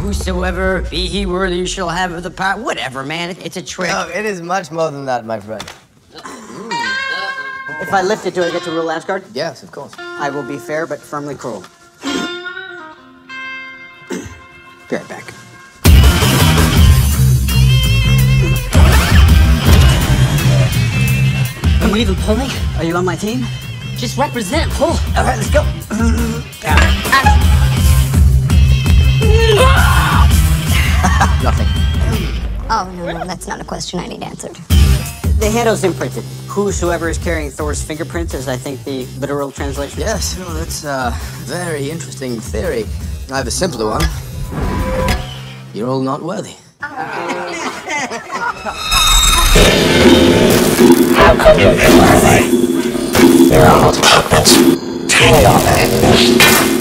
whosoever be he worthy shall have of the power. Whatever, man. It's a trick. No, it is much more than that, my friend. If I lift it, do I get to rule Asgard? Yes, of course. I will be fair but firmly cruel. Be right back. Can you even pull me? Are you on my team? Just represent, pull. All right, let's go. Nothing. Oh, no, that's not a question I need answered. The handle's imprinted. Whosoever is carrying Thor's fingerprints is, I think, the literal translation. Yes, well, that's a very interesting theory. I have a simpler one. You're all not worthy. How come you're worthy? You're all purpose. Tell me all that.